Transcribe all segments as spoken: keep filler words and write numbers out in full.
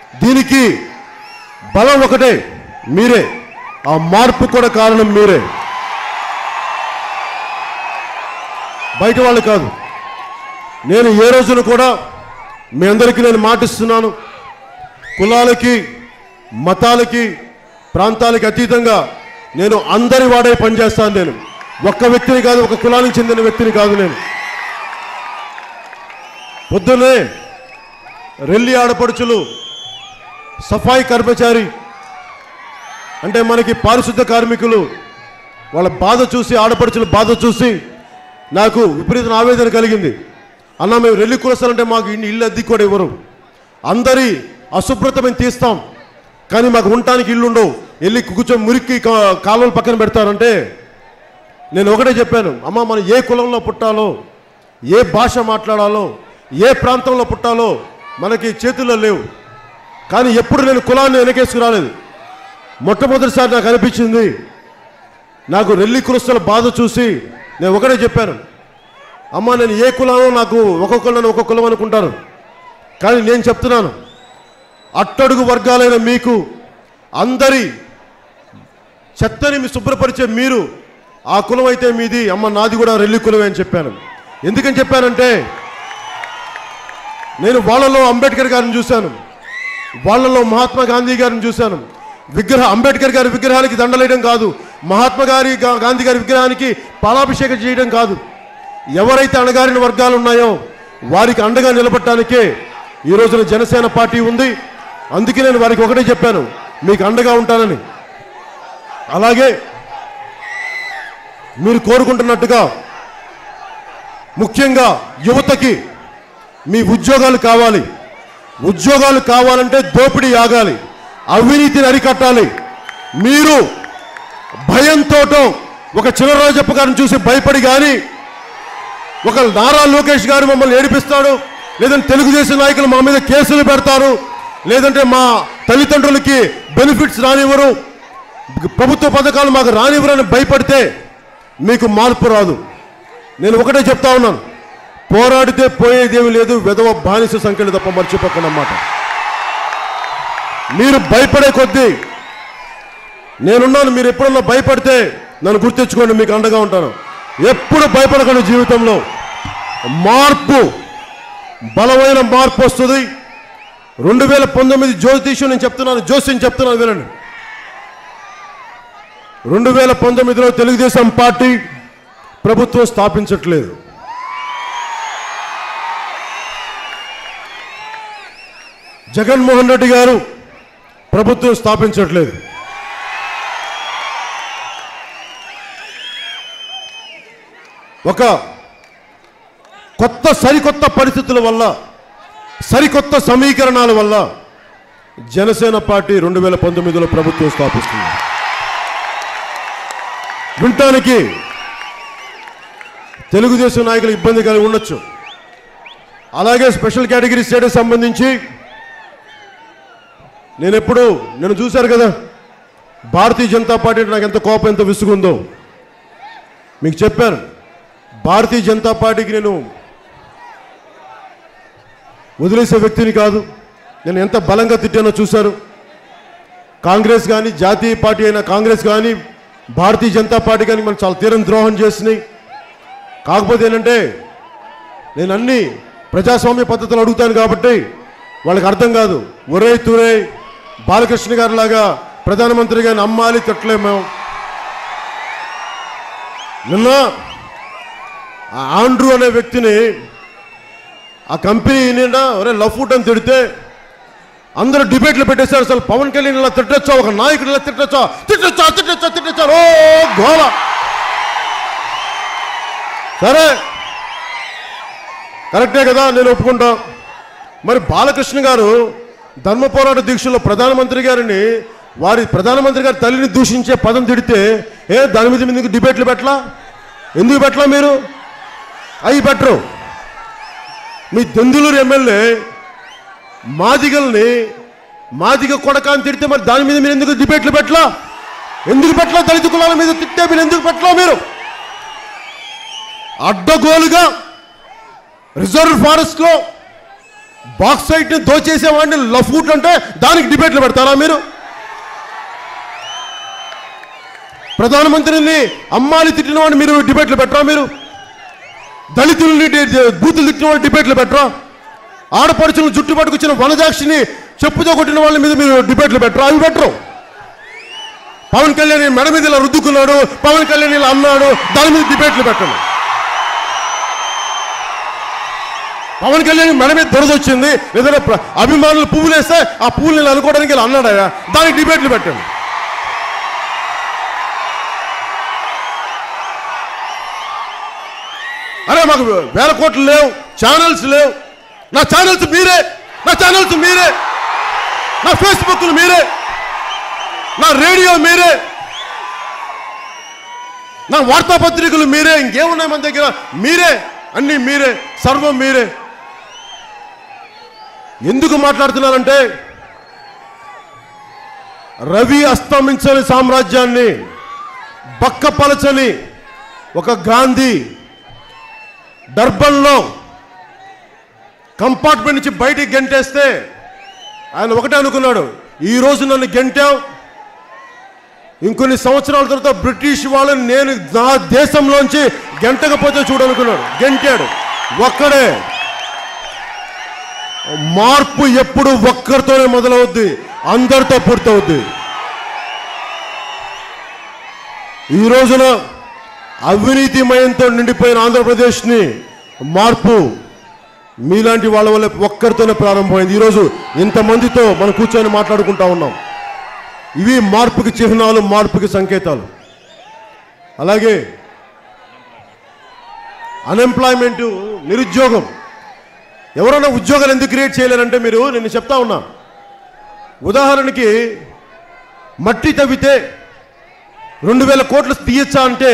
దీనికి బలం ఒకటే, మీరే. ఆ మార్పు కూడా కారణం మీరే, బయట వాళ్ళు కాదు. నేను ఏ రోజున కూడా మీ అందరికీ నేను మాటిస్తున్నాను, కులాలకి మతాలకి ప్రాంతాలకి అతీతంగా నేను అందరి వాడే పనిచేస్తాను. నేను ఒక్క వ్యక్తిని కాదు, ఒక కులానికి చెందిన వ్యక్తిని కాదు. నేను పొద్దున్నే రెల్లి ఆడపడుచులు, సఫాయి కర్మచారి అంటే మనకి పారిశుద్ధ కార్మికులు, వాళ్ళ బాధ చూసి, ఆడపడుచుల బాధ చూసి నాకు విపరీత ఆవేదన కలిగింది. అన్న, మేము రెల్లి కులస్తాలంటే మాకు ఇల్లు అద్దె కూడా ఇవ్వరు, అందరి అశుభ్రత మేము తీస్తాం, కానీ మాకు ఉండటానికి ఇల్లు ఉండవు, వెళ్ళి కూర్చొని మురికి కాలువలు పక్కన పెడతారంటే నేను ఒకటే చెప్పాను, అమ్మ మనం ఏ కులంలో పుట్టాలో, ఏ భాష మాట్లాడాలో, ఏ ప్రాంతంలో పుట్టాలో మనకి చేతుల్లో లేవు. కానీ ఎప్పుడు నేను కులాన్ని వెనకేసుకురాలేదు. మొట్టమొదటిసారి నాకు అనిపించింది, నాకు రెల్లి కులస్తుల బాధ చూసి నేను ఒకటే చెప్పాను, అమ్మ నేను ఏ కులమో, నాకు ఒక్కొక్కరు ఒక్కొక్క కులం అనుకుంటారు, కానీ నేను చెప్తున్నాను, అట్టడుగు వర్గాలైన మీకు అందరి చెత్తని మీ శుభ్రపరిచే మీరు ఆ కులం అయితే మీది, అమ్మ నాది కూడా రెల్లి కులమే అని చెప్పాను. ఎందుకని చెప్పానంటే నేను వాళ్ళలో అంబేద్కర్ గారిని చూశాను, వాళ్ళలో మహాత్మా గాంధీ గారిని చూశాను. విగ్రహ అంబేద్కర్ గారి విగ్రహానికి దండలేయడం కాదు, మహాత్మా గారి గాంధీ గారి విగ్రహానికి పాలాభిషేకం చేయడం కాదు, ఎవరైతే అణగారిన వర్గాలు ఉన్నాయో వారికి అండగా నిలబడటానికే ఈ రోజున జనసేన పార్టీ ఉంది. అందుకే నేను వారికి ఒకటే చెప్పాను, మీకు అండగా ఉంటానని. అలాగే మీరు కోరుకుంటున్నట్టుగా ముఖ్యంగా యువతకి మీ ఉద్యోగాలు కావాలి. ఉద్యోగాలు కావాలంటే దోపిడీ ఆగాలి, అవినీతిని అరికట్టాలి. మీరు భయంతో ఒక చినరాజప్ప గారిని చూసి భయపడి కానీ, ఒక నారా లోకేష్ గారు మమ్మల్ని ఏడిపిస్తాడు, లేదంటే తెలుగుదేశం నాయకులు మా మీద కేసులు పెడతారు, లేదంటే మా తల్లిదండ్రులకి బెనిఫిట్స్ రానివ్వరు, ప్రభుత్వ పథకాలు మాకు రానివ్వరని భయపడితే మీకు మార్పు రాదు. నేను ఒకటే చెప్తా ఉన్నాను, పోరాడితే పోయేదేమీ లేదు, వెధవ బానిస సంఖ్యలు తప్ప మర్చిపోకండి అన్నమాట. మీరు భయపడే కొద్దీ నేనున్నాను, మీరు ఎప్పుడన్నా భయపడితే నన్ను గుర్తించుకోండి, మీకు అండగా ఉంటాను. ఎప్పుడు భయపడకండి. జీవితంలో మార్పు, బలమైన మార్పు వస్తుంది. రెండు వేల పంతొమ్మిది జ్యోతిష్యం నేను చెప్తున్నాను, జోస్యం చెప్తున్నాను వినండి. రెండు వేల పంతొమ్మిదిలో తెలుగుదేశం పార్టీ ప్రభుత్వం స్థాపించట్లేదు. జగన్మోహన్ రెడ్డి గారు ప్రభుత్వం స్థాపించట్లేదు. ఒక కొత్త సరికొత్త పరిస్థితుల వల్ల, సరికొత్త సమీకరణాల వల్ల జనసేన పార్టీ రెండు వేల పంతొమ్మిదిలో ప్రభుత్వం స్థాపిస్తుంది. వినటానికి తెలుగుదేశం నాయకులు ఇబ్బంది కలిగి ఉండొచ్చు. అలాగే స్పెషల్ కేటగిరీ స్టేటస్ సంబంధించి నేను ఎప్పుడు నేను చూశారు కదా, భారతీయ జనతా పార్టీ నాకు ఎంత కోపం, ఎంత విసుగుందో మీకు చెప్పాను. భారతీయ జనతా పార్టీకి నేను వదిలేసే వ్యక్తిని కాదు. నేను ఎంత బలంగా తిట్టానో చూశారు. కాంగ్రెస్ కానీ, జాతీయ పార్టీ అయిన కాంగ్రెస్ కానీ, భారతీయ జనతా పార్టీ కానీ మనం చాలా తీరం ద్రోహం చేసినాయి. కాకపోతే ఏంటంటే నేను అన్ని ప్రజాస్వామ్య పద్ధతులు అడుగుతాను కాబట్టి వాళ్ళకి అర్థం కాదు. ఒరే తురే బాలకృష్ణ గారి లాగా ప్రధానమంత్రి గారిని అమ్మాలి, తిట్టలేము. నిన్న ఆండ్రూ అనే వ్యక్తిని ఆ కంపెనీ నిండా ఒరే లఫ్ట్ అని తిడితే అందరూ డిబేట్లు పెట్టేశారు. అసలు పవన్ కళ్యాణ్ ఇలా తిట్టొచ్చా, ఒక నాయకుడు ఇలా తిట్టొచ్చా, తిట్టొచ్చా తిట్టొచ్చా తిట్టొచ్చారు ఓ గోల. సరే కరెక్టే కదా, నేను ఒప్పుకుంటా. మరి బాలకృష్ణ గారు ధర్మ పోరాట దీక్షలో ప్రధానమంత్రి గారిని, వారి ప్రధానమంత్రి గారి తల్లిని దూషించే పదం తిడితే ఏ దాని మీద ఎందుకు డిబేట్లు పెట్టలా? ఎందుకు పెట్టలా? మీరు అవి పెట్టరు. మీ దెందులూరు ఎమ్మెల్యే మాదిగల్ని మాదిగ కొడక అని తిడితే మరి దాని మీద మీరు ఎందుకు డిబేట్లు పెట్టలా? ఎందుకు పెట్టలా? దళిత కులాల మీద తిట్టే మీరు ఎందుకు పెట్టలా? మీరు అడ్డగోలుగా రిజర్వ్ ఫారెస్ట్ లో బాక్సైట్ని దోచేసేవాడిని లఫూట్ అంటే దానికి డిబేట్లు పెడతారా మీరు? ప్రధానమంత్రిని అమ్మాలి తిట్టిన వాడిని మీరు డిబేట్లు పెట్టరా? మీరు దళితుల్ని బూతులు తిట్టిన వాళ్ళు డిబేట్లు పెట్టరా? ఆడపడుచులను జుట్టు పట్టుకొచ్చిన వనజాక్షిని చెప్పుతో కొట్టిన వాళ్ళ మీద మీరు డిబేట్లు పెట్టరా? అవి పెట్టరు. పవన్ కళ్యాణ్ మెడ మీద ఇలా రుద్దుకున్నాడు, పవన్ కళ్యాణ్ ఇలా అన్నాడు, దాని మీద డిబేట్లు పెట్టండి. పవన్ కళ్యాణ్ మెడ మీద దొరదొచ్చింది, ఏదైనా అభిమానులు పువ్వులు వేస్తే ఆ పువ్వులు ఇలా అనుకోవడానికి ఇలా అన్నాడా, దానికి డిబేట్లు పెట్టండి. అరే మాకు వేల కోట్లు లేవు, ఛానల్స్ లేవు. నా ఛానల్స్ మీరే, నా ఛానల్స్ మీరే, నా ఫేస్బుక్లు మీరే, నా రేడియో మీరే, నా వార్తాపత్రికలు మీరే, ఇంకేమున్నాయి మన దగ్గర? మీరే, అన్నీ మీరే, సర్వం మీరే. ఎందుకు మాట్లాడుతున్నానంటే రవి అస్తమించని సామ్రాజ్యాన్ని బక్కపలచని ఒక గాంధీ డర్బన్లో కంపార్ట్మెంట్ నుంచి బయటికి గెంటేస్తే ఆయన ఒకటే అనుకున్నాడు, ఈరోజు నన్ను గెంటావు, ఇంకొన్ని సంవత్సరాల తర్వాత బ్రిటిష్ వాళ్ళని నేను నా దేశంలోంచి గెంటకపోతే చూడనుకున్నాడు. గెంటాడు. ఒక్కడే. మార్పు ఎప్పుడు ఒక్కరితోనే మొదలవుద్ది, అందరితో పూర్తవుద్ది. ఈ రోజున అవినీతిమయంతో నిండిపోయిన ఆంధ్రప్రదేశ్ని మార్పు మీలాంటి వాళ్ళ వల్ల ఒక్కరితోనే ప్రారంభమైంది. ఈరోజు ఇంతమందితో మనం కూర్చొని మాట్లాడుకుంటా ఉన్నాం. ఇవి మార్పుకి చిహ్నాలు, మార్పుకి సంకేతాలు. అలాగే అన్ఎంప్లాయ్మెంట్, నిరుద్యోగం. ఎవరైనా ఉద్యోగాలు ఎందుకు క్రియేట్ చేయలేరంటే మీరు, నేను చెప్తా ఉన్నా, ఉదాహరణకి మట్టి తవ్వితే రెండు వేల కోట్లు తీయచ్చా అంటే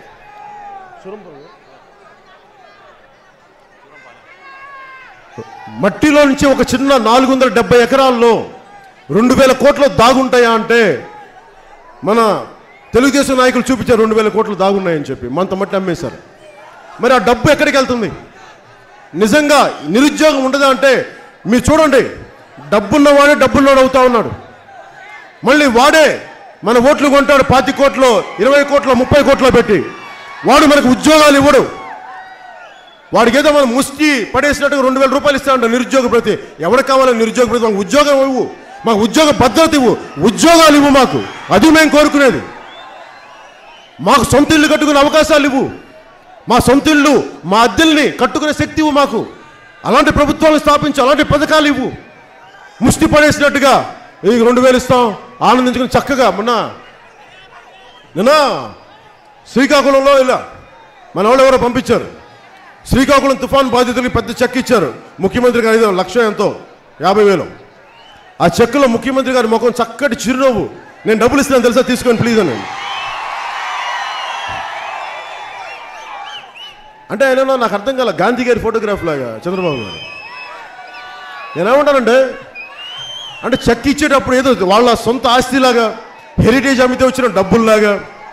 మట్టిలో నుంచి ఒక చిన్న నాలుగు వందల డెబ్బై ఎకరాల్లో రెండు వేల కోట్లు దాగుంటాయా అంటే మన తెలుగుదేశం నాయకులు చూపించారు రెండు వేల కోట్లు దాగున్నాయని చెప్పి, మంత మట్టి అమ్మేశారు. మరి ఆ డబ్బు ఎక్కడికి వెళ్తుంది? నిజంగా నిరుద్యోగం ఉండదా అంటే మీరు చూడండి, డబ్బున్నవాడే డబ్బున్నవాడు అవుతా ఉన్నాడు. మళ్ళీ వాడే మన ఓట్లు కొంటాడు పాతి కోట్లు, ఇరవై కోట్లు, ముప్పై కోట్లు పెట్టి. వాడు మనకు ఉద్యోగాలు ఇవ్వడు. వాడికి ఏదో మనం ముష్టి పడేసినట్టుగా రెండు వేల రూపాయలు ఇస్తామంట నిరుద్యోగ ప్రతి. ఎవరికి కావాలని నిరుద్యోగ ప్రతి? మాకు ఉద్యోగం ఇవ్వు, మాకు ఉద్యోగ భద్రత ఇవ్వు, ఉద్యోగాలు ఇవ్వు మాకు. అది మేము కోరుకునేది. మాకు సొంత ఇల్లు కట్టుకునే అవకాశాలు ఇవ్వు, మా సొంత ఇల్లు, మా అద్దెల్ని కట్టుకునే శక్తి ఇవ్వు మాకు. అలాంటి ప్రభుత్వాలను స్థాపించి అలాంటి పథకాలు ఇవ్వు. ముష్టి పడేసినట్టుగా ఈ రెండు వేలు ఇస్తాం ఆనందించుకుని చక్కగా. మొన్న నిన్న శ్రీకాకుళంలో ఇలా మన వాళ్ళు ఎవరో పంపించారు, శ్రీకాకుళం తుఫాన్ బాధితులకి పెద్ద చెక్ ఇచ్చారు ముఖ్యమంత్రి గారు, ఐదు లక్ష ఎంతో యాభై వేలు. ఆ చెక్కులో ముఖ్యమంత్రి గారి ముఖం చక్కటి చిరునవ్వు. నేను డబ్బులు ఇస్తాను తెలుసా, తీసుకొని ప్లీజ్ అని. అంటే ఆయన నాకు అర్థం కాల, గాంధీ గారి ఫోటోగ్రాఫ్ లాగా చంద్రబాబు గారు. నేనేమంటానంటే, అంటే చెక్ ఇచ్చేటప్పుడు ఏదో వాళ్ళ సొంత ఆస్తిలాగా, హెరిటేజ్ అమ్మితే వచ్చిన డబ్బుల్లాగా,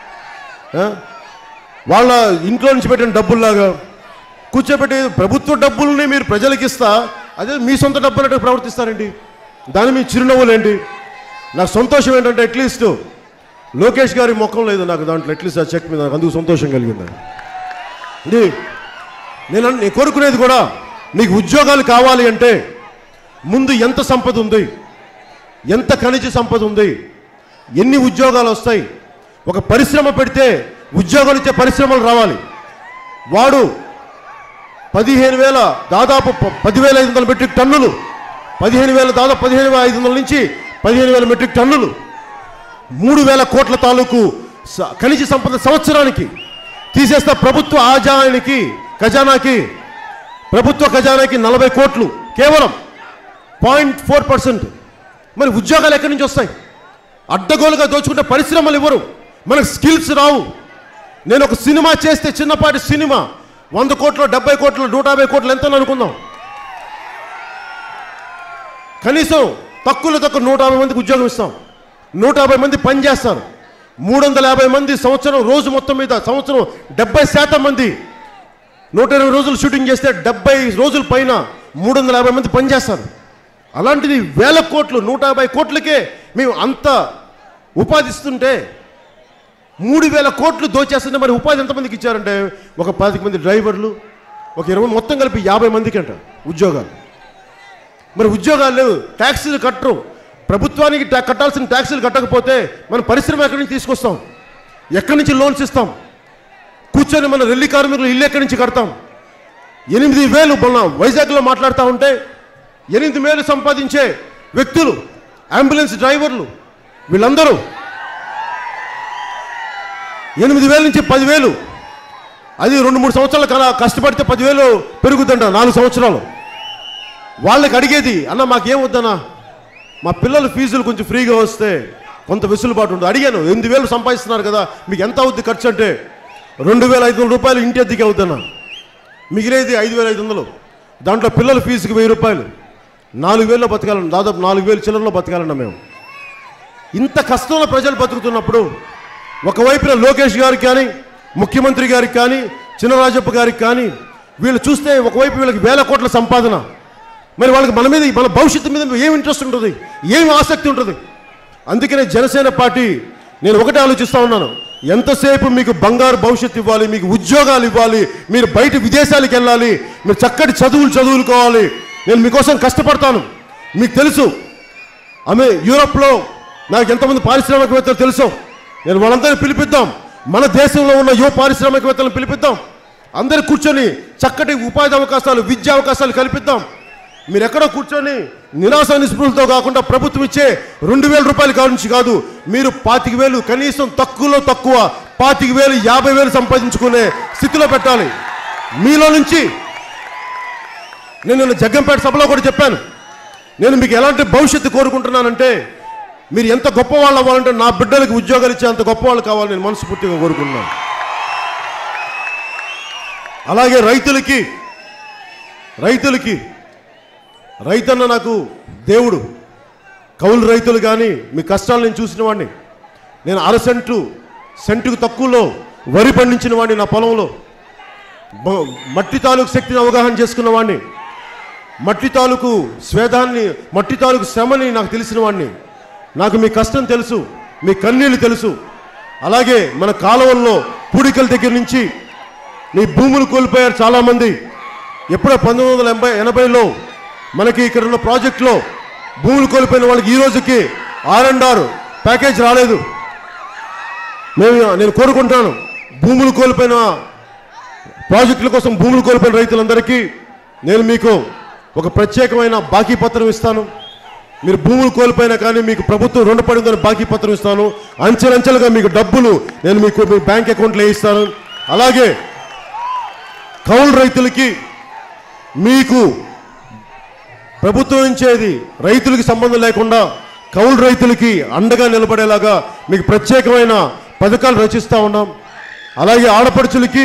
వాళ్ళ ఇంట్లో నుంచి పెట్టిన డబ్బుల్లాగా కూర్చోబెట్టి ప్రభుత్వ డబ్బుల్ని మీరు ప్రజలకు ఇస్తా, అదే మీ సొంత డబ్బు అన్నట్టు ప్రవర్తిస్తారండి. దాని మీ చిరునవ్వులేంటి? నాకు సంతోషం ఏంటంటే అట్లీస్ట్ లోకేష్ గారి ముఖం లేదు నాకు దాంట్లో, అట్లీస్ట్ ఆ చెక్ మీద నాకు అందుకు సంతోషం కలిగింది. ఇది నేను నేను కోరుకునేది కూడా, మీకు ఉద్యోగాలు కావాలి అంటే ముందు ఎంత సంపద ఉంది, ఎంత ఖనిజ సంపద ఉంది, ఎన్ని ఉద్యోగాలు వస్తాయి. ఒక పరిశ్రమ పెడితే ఉద్యోగాలు ఇచ్చే పరిశ్రమలు రావాలి. వాడు పదిహేను వేల దాదాపు పదివేల ఐదు వందల మెట్రిక్ టన్నులు, పదిహేను వేల దాదాపు పదిహేను వేల ఐదు వందల నుంచి పదిహేను వేల మెట్రిక్ టన్నులు, మూడు వేల కోట్ల తాలూకు ఖనిజ సంపద సంవత్సరానికి తీసేస్తా. ప్రభుత్వ ఆదాయానికి, ఖజానాకి, ప్రభుత్వ ఖజానాకి నలభై కోట్లు, కేవలం పాయింట్ ఫోర్ పర్సెంట్. మరి ఉద్యోగాలు ఎక్కడి నుంచి వస్తాయి? అడ్డగోలుగా దోచుకుంటే పరిశ్రమలు ఇవ్వరు, మనకు స్కిల్స్ రావు. నేను ఒక సినిమా చేస్తే, చిన్నపాటి సినిమా వంద కోట్లు, డెబ్బై కోట్లు, నూట యాభై కోట్లు ఎంత అనుకుందాం, కనీసం తక్కువలో తక్కువ నూట యాభై మందికి ఉద్యోగం ఇస్తాం. నూట యాభై మంది పని చేస్తారు. మూడు వందల యాభై మంది సంవత్సరం, రోజు మొత్తం మీద సంవత్సరం డెబ్బై శాతం మంది నూట ఇరవై రోజులు షూటింగ్ చేస్తే డెబ్బై రోజుల పైన మూడు వందల యాభై మంది పనిచేస్తారు. అలాంటిది వేల కోట్లు నూట యాభై కోట్లకే మేము అంత ఉపాధిస్తుంటే మూడు వేల కోట్లు దోచేస్తుంటే మరి ఉపాధి ఎంతమందికి ఇచ్చారంటే ఒక పది మంది డ్రైవర్లు, ఒక ఇరవై మొత్తం కలిపి యాభై మందికి అంట ఉద్యోగాలు. మరి ఉద్యోగాలు లేవు, ట్యాక్సీలు కట్టరు. ప్రభుత్వానికి కట్టాల్సిన ట్యాక్సీలు కట్టకపోతే మన పరిశ్రమ ఎక్కడి నుంచి తీసుకొస్తాం? ఎక్కడి నుంచి లోన్స్ ఇస్తాం? కూర్చొని మన రెల్లి కార్మికులు ఇల్లు ఎక్కడి నుంచి కడతాం? ఎనిమిది వేలు మొన్న వైజాగ్లో మాట్లాడుతూ ఉంటే ఎనిమిది వేలు సంపాదించే వ్యక్తులు, అంబులెన్స్ డ్రైవర్లు, వీళ్ళందరూ ఎనిమిది వేల నుంచి పదివేలు, అది రెండు మూడు సంవత్సరాలు కల కష్టపడితే పదివేలు పెరుగుతుంట నాలుగు సంవత్సరాలు. వాళ్ళకి అడిగేది అన్న మాకేం వద్దన్నా, మా పిల్లల ఫీజులు కొంచెం ఫ్రీగా వస్తే కొంత వెసులుబాటు ఉంటుంది. అడిగాను, ఎనిమిది వేలు సంపాదిస్తున్నారు కదా మీకు ఎంత అవుద్ది ఖర్చు అంటే రెండు వేల ఐదు వందల రూపాయలు ఇంటి అద్దెకి అవుద్దన్నా, మిగిలేది ఐదు వేల ఐదు వందలు, దాంట్లో పిల్లల ఫీజుకి వెయ్యి రూపాయలు, నాలుగు వేలలో బతకాలన్న, దాదాపు నాలుగు వేలు చిల్లరలో బతకాలన్నా మేము. ఇంత కష్టంలో ప్రజలు బతుకుతున్నప్పుడు ఒకవైపున లోకేష్ గారికి కానీ, ముఖ్యమంత్రి గారికి కానీ, చినరాజప్ప గారికి కానీ వీళ్ళు చూస్తే ఒకవైపు వీళ్ళకి వేల కోట్ల సంపాదన, మరి వాళ్ళకి మన మీద మన భవిష్యత్తు మీద ఏం ఇంట్రెస్ట్ ఉంటుంది, ఏం ఆసక్తి ఉంటుంది? అందుకనే జనసేన పార్టీ నేను ఒకటే ఆలోచిస్తూ ఉన్నాను, ఎంతసేపు మీకు బంగారు భవిష్యత్తు ఇవ్వాలి, మీకు ఉద్యోగాలు ఇవ్వాలి, మీరు బయట విదేశాలకు వెళ్ళాలి, మీరు చక్కటి చదువులు చదువుకోవాలి, నేను మీకోసం కష్టపడతాను. మీకు తెలుసు ఆమె యూరోప్లో నాకు ఎంతమంది పారిశ్రామికవేత్తలు తెలుసు, నేను వాళ్ళందరినీ పిలిపిద్దాం, మన దేశంలో ఉన్న యువ పారిశ్రామికవేత్తలను పిలిపిద్దాం, అందరూ కూర్చొని చక్కటి ఉపాధి అవకాశాలు, విద్యా అవకాశాలు కల్పిద్దాం. మీరు ఎక్కడో కూర్చొని నిరాశ నిస్పృహలతో కాకుండా ప్రభుత్వం ఇచ్చే రెండు వేల రూపాయల కానుంచి కాదు, మీరు పాతిక వేలు కనీసం తక్కువలో తక్కువ పాతిక వేలు యాభై వేలు సంపాదించుకునే స్థితిలో పెట్టాలి. మీలో నుంచి నేను జగ్గంపేట సభలో కూడా చెప్పాను, నేను మీకు ఎలాంటి భవిష్యత్తు కోరుకుంటున్నానంటే మీరు ఎంత గొప్పవాళ్ళు అవ్వాలంటే నా బిడ్డలకు ఉద్యోగాలు ఇచ్చే అంత గొప్పవాళ్ళు కావాలి నేను మనస్ఫూర్తిగా కోరుకుంటున్నాను. అలాగే రైతులకి రైతులకి రైతన్న నాకు దేవుడు. కౌలు రైతులు కానీ మీ కష్టాలు నేను చూసిన వాడిని, నేను అర సెంటు సెంటుకు తక్కువలో వరి పండించిన వాడిని, నా పొలంలో మట్టి తాలూకు శక్తిని అవగాహన చేసుకున్న వాడిని, మట్టి తాలూకు స్వేదాన్ని, మట్టి తాలూకు శ్రమని నాకు తెలిసిన వాడిని. నాకు మీ కష్టం తెలుసు, మీ కన్నీళ్ళు తెలుసు. అలాగే మన కాలువల్లో పూడికల దగ్గర నుంచి మీ భూములు కోల్పోయారు చాలామంది. ఎప్పుడో పంతొమ్మిది వందల ఎనభై ఎనభైలో మనకి ఇక్కడ ఉన్న ప్రాజెక్టులో భూములు కోల్పోయిన వాళ్ళకి ఈ రోజుకి ఆర్ అండ్ ఆర్ ప్యాకేజ్ రాలేదు. మేము నేను కోరుకుంటాను, భూములు కోల్పోయిన ప్రాజెక్టుల కోసం భూములు కోల్పోయిన రైతులందరికీ నేను మీకు ఒక ప్రత్యేకమైన బాకీ పత్రం ఇస్తాను. మీరు భూములు కోల్పోయినా కానీ మీకు ప్రభుత్వం రుణపడిందని బాకీ పత్రం ఇస్తాను. అంచెలంచెలుగా మీకు డబ్బులు నేను మీకు మీ బ్యాంక్ అకౌంట్లో వేయిస్తాను. అలాగే కౌలు రైతులకి మీకు ప్రభుత్వం ఇచ్చేది రైతులకి సంబంధం లేకుండా కౌలు రైతులకి అండగా నిలబడేలాగా మీకు ప్రత్యేకమైన పథకాలు రచిస్తూ ఉన్నాం. అలాగే ఆడపడుచులకి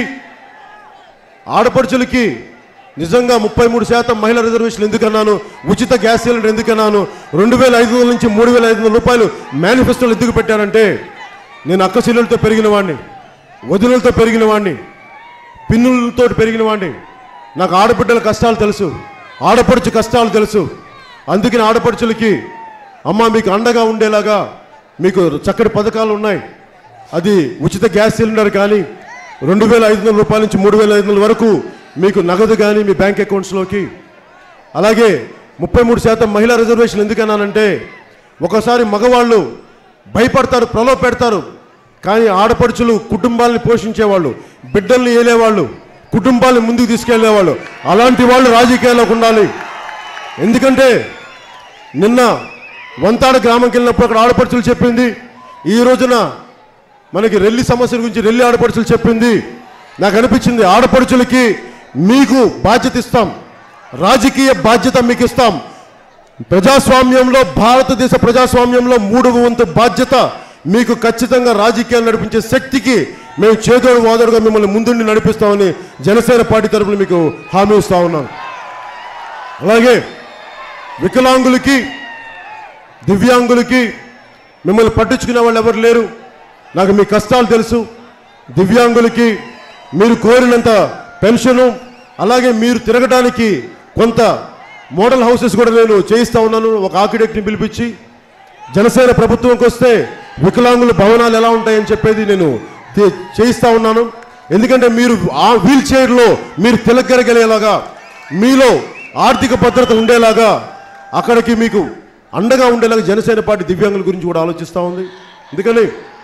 ఆడపడుచులకి నిజంగా ముప్పై మూడు శాతం మహిళా రిజర్వేషన్ ఎందుకన్నాను, ఉచిత గ్యాస్ సిలిండర్ ఎందుకన్నాను, రెండు వేల ఐదు వందల నుంచి మూడు వేల ఐదు వందల రూపాయలు మేనిఫెస్టోలు ఎందుకు పెట్టానంటే నేను అక్క చెల్లెలతో పెరిగిన వాడిని, వదినలతో పెరిగిన వాడిని, పిన్నులతో పెరిగిన వాడిని. నాకు ఆడబిడ్డల కష్టాలు తెలుసు, ఆడపడుచు కష్టాలు తెలుసు. అందుకని ఆడపడుచులకి అమ్మ మీకు అండగా ఉండేలాగా మీకు చక్కటి పథకాలు ఉన్నాయి. అది ఉచిత గ్యాస్ సిలిండర్ కానీ రెండు వేల ఐదు వందల రూపాయల నుంచి మూడు వేల ఐదు వందల వరకు మీకు నగదు కానీ మీ బ్యాంక్ అకౌంట్స్లోకి. అలాగే ముప్పై మూడు శాతం మహిళా రిజర్వేషన్ ఎందుకన్నానంటే ఒకసారి మగవాళ్ళు భయపడతారు, ప్రలోభ పెడతారు, కానీ ఆడపడుచులు కుటుంబాలని పోషించేవాళ్ళు, బిడ్డల్ని ఏలేవాళ్ళు, కుటుంబాన్ని ముందుకు తీసుకెళ్లేవాళ్ళు, అలాంటి వాళ్ళు రాజకీయాల్లోకి ఉండాలి. ఎందుకంటే నిన్న వంతాడ గ్రామంకి వెళ్ళినప్పుడు అక్కడ ఆడపడుచులు చెప్పింది, ఈ రోజున మనకి రెల్లి సమస్య గురించి రెల్లి ఆడపడుచులు చెప్పింది. నాకు అనిపించింది ఆడపడుచులకి మీకు బాధ్యత ఇస్తాం, రాజకీయ బాధ్యత మీకు ఇస్తాం. ప్రజాస్వామ్యంలో భారతదేశ ప్రజాస్వామ్యంలో మూడవ వంతు బాధ్యత మీకు ఖచ్చితంగా రాజకీయాలు నడిపించే శక్తికి మేము చేదోడు వాదోడుగా మిమ్మల్ని ముందుండి నడిపిస్తామని జనసేన పార్టీ తరఫున మీకు హామీ ఇస్తా ఉన్నాను. అలాగే వికలాంగులకి దివ్యాంగులకి మిమ్మల్ని పట్టించుకునే వాళ్ళు ఎవరు లేరు, నాకు మీ కష్టాలు తెలుసు. దివ్యాంగులకి మీరు కోరినంత పెన్షను, అలాగే మీరు తిరగడానికి కొంత మోడల్ హౌసెస్ కూడా నేను చేయిస్తా ఉన్నాను. ఒక ఆర్కిటెక్ట్ని పిలిపించి జనసేన ప్రభుత్వంకి వస్తే వికలాంగుల భవనాలు ఎలా ఉంటాయని చెప్పేది నేను చేయిస్తా ఉన్నాను. ఎందుకంటే మీరు ఆ వీల్ చైర్లో మీరు తిలగ్గరగలేలాగా, మీలో ఆర్థిక భద్రత ఉండేలాగా, అక్కడికి మీకు అండగా ఉండేలాగా జనసేన పార్టీ దివ్యాంగుల గురించి కూడా ఆలోచిస్తూ ఉంది. ఎందుకని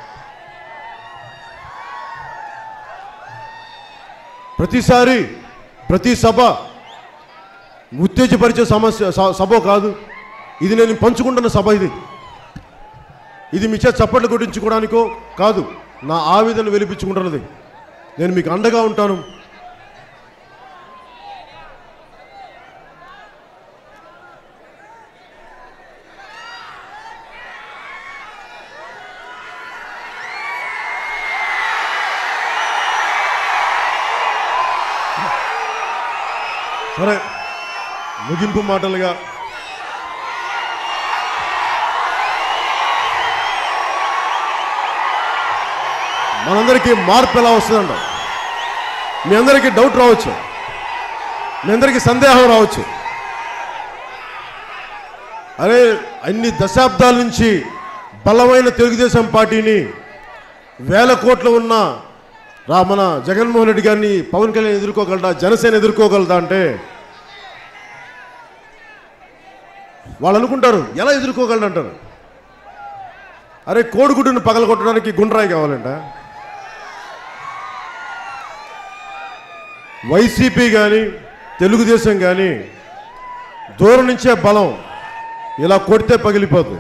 ప్రతిసారి ప్రతి సభ ఉత్తేజపరిచే సమస్య సభ కాదు ఇది. నేను పంచుకుంటున్న సభ ఇది. ఇది మీ చేత చప్పట్లు కొట్టించుకోవడానికో కాదు, నా ఆవేదన వెలిపించుకుంటున్నది. నేను మీకు అండగా ఉంటాను. సరే, ముగింపు మాటలుగా మనందరికీ మార్పు ఎలా వస్తుందంట, మీ అందరికీ డౌట్ రావచ్చు, మీ అందరికీ సందేహం రావచ్చు. అరే, అన్ని దశాబ్దాల నుంచి బలమైన తెలుగుదేశం పార్టీని వేల కోట్లు ఉన్న రా మన జగన్మోహన్ రెడ్డి గారిని పవన్ కళ్యాణ్ ఎదుర్కోగలదా, జనసేన ఎదుర్కోగలదా అంటే వాళ్ళు అనుకుంటారు ఎలా ఎదుర్కోగలడు అంటారు. అరే, కోడిగుడ్డును పగలగొట్టడానికి గుండ్రాయి కావాలంట. వైసీపీ కానీ తెలుగుదేశం కానీ దూరం నుంచే బలం, ఇలా కొడితే పగిలిపోతుంది.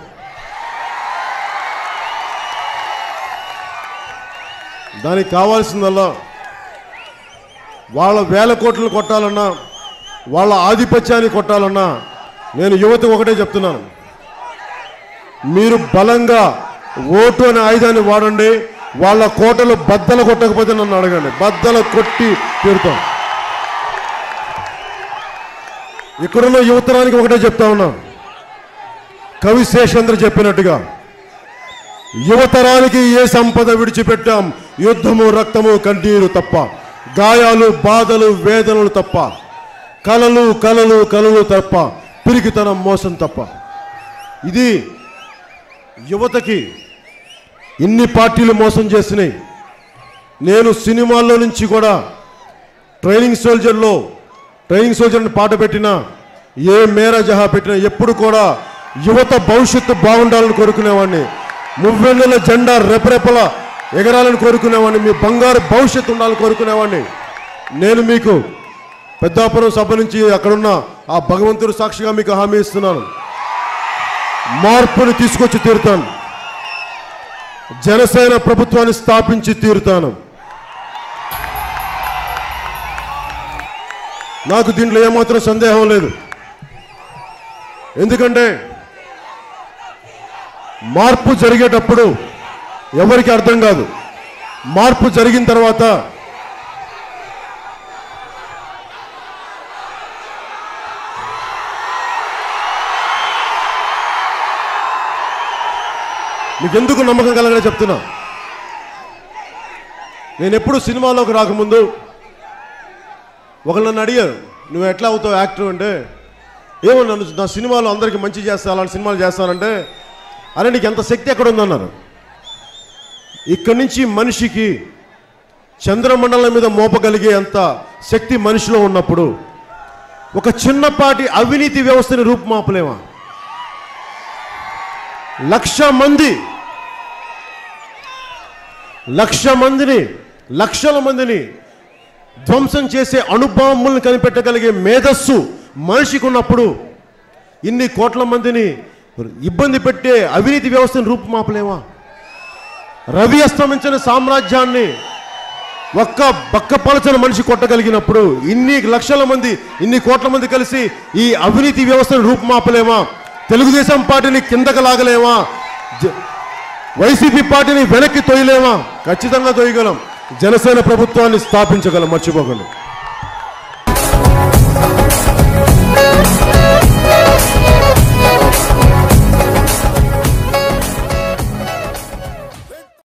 దానికి కావాల్సిందల్లా వాళ్ళ వేల కోట్లు కొట్టాలన్నా, వాళ్ళ ఆధిపత్యాన్ని కొట్టాలన్నా నేను యువతకు ఒకటే చెప్తున్నాను, మీరు బలంగా ఓటు అనే ఆయుధాన్ని వాడండి. వాళ్ళ కోటలు బద్దలు కొట్టకపోతే నన్ను అడగండి, బద్దలు కొట్టి తీరుతాం. ఇక్కడున్న యువతరానికి ఒకటే చెప్తా ఉన్నాం, కవి శేషేంద్ర చెప్పినట్టుగా యువతరానికి ఏ సంపద విడిచిపెట్టాం, యుద్ధము రక్తము కన్నీరు తప్ప, గాయాలు బాధలు వేదనలు తప్ప, కలలు కలలు కలలు తప్ప, పిరికితనం మోసం తప్ప. ఇది యువతకి ఇన్ని పార్టీలు మోసం చేసినాయి. నేను సినిమాల్లో నుంచి కూడా ట్రైనింగ్ సోల్జర్లో ట్రైనింగ్ సోల్జర్ని పాట పెట్టినా, ఏ మేరా జహా పెట్టినా ఎప్పుడు కూడా యువత భవిష్యత్తు బాగుండాలని కోరుకునేవాడిని. మువ్వెన్నెల జెండా రెపరెపల ఎగరాలని కోరుకునేవాడిని. మీ బంగారు భవిష్యత్తు ఉండాలని కోరుకునేవాడిని. నేను మీకు పెద్దాపురం సభ నుంచి అక్కడున్న ఆ భగవంతుడు సాక్షిగా మీకు హామీ ఇస్తున్నాను, మార్పుని తీసుకొచ్చి తీరుతాను. జనసేన ప్రభుత్వాన్ని స్థాపించి తీరుతాను. నాకు దీంట్లో ఏమాత్రం సందేహం లేదు. ఎందుకంటే మార్పు జరిగేటప్పుడు ఎవరికి అర్థం కాదు, మార్పు జరిగిన తర్వాత మీకు ఎందుకు నమ్మకం కలగనే చెప్తున్నా. నేను ఎప్పుడు సినిమాలోకి రాకముందు ఒకళ్ళు నన్ను అడిగారు, నువ్వు ఎట్లా అవుతావు యాక్టర్ అంటే, ఏమో నన్ను నా సినిమాలో అందరికీ మంచి చేస్తా, అలాంటి సినిమాలు చేస్తానంటే, అరే నీకు ఎంత శక్తి ఎక్కడ ఉందన్నారు. ఇక్కడి నుంచి మనిషికి చంద్రమండలం మీద మోపగలిగే అంత శక్తి మనిషిలో ఉన్నప్పుడు ఒక చిన్నపాటి అవినీతి వ్యవస్థని రూపుమాపలేమా? లక్ష మంది లక్ష మందిని లక్షల మందిని ధ్వంసం చేసే అణుబాంబులను కనిపెట్టగలిగే మేధస్సు మనిషికి ఉన్నప్పుడు ఇన్ని కోట్ల మందిని ఇబ్బంది పెట్టే అవినీతి వ్యవస్థను రూపుమాపలేమా? రవి అస్తమించిన సామ్రాజ్యాన్ని ఒక్క బక్కపలచని మనిషి కొట్టగలిగినప్పుడు ఇన్ని లక్షల మంది ఇన్ని కోట్ల మంది కలిసి ఈ అవినీతి వ్యవస్థను రూపుమాపలేమా? తెలుగుదేశం పార్టీని కిందకు లాగలేమా? వైసీపీ పార్టీని వెనక్కి తొయ్యలేమా? ఖచ్చితంగా తొయ్యగలం. జనసేన ప్రభుత్వాన్ని స్థాపించగలం, మర్చిపోగలం.